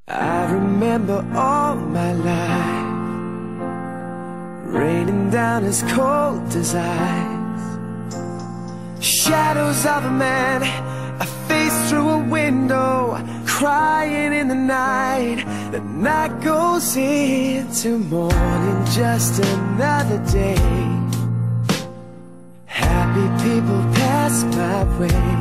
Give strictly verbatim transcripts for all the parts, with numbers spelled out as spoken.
I remember all my life raining down as cold as ice. Shadows of a man, a face through a window, crying in the night. The night goes into morning, just another day. Happy people pass my way.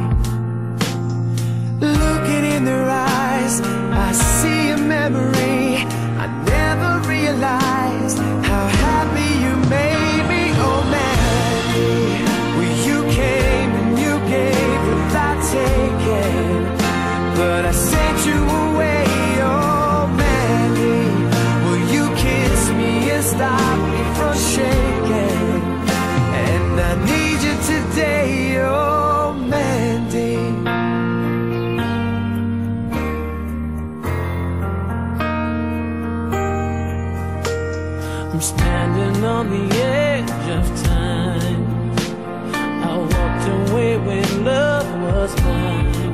Looking in their eyes, I see a memory. I never realized how happy you made me. Oh Mandy, well you came and you gave without taking, but I sent you away. Oh Mandy, will you kiss me and stop me from shaking? And I need you today, oh Mandy. I'm standing on the edge of time. I walked away when love was mine.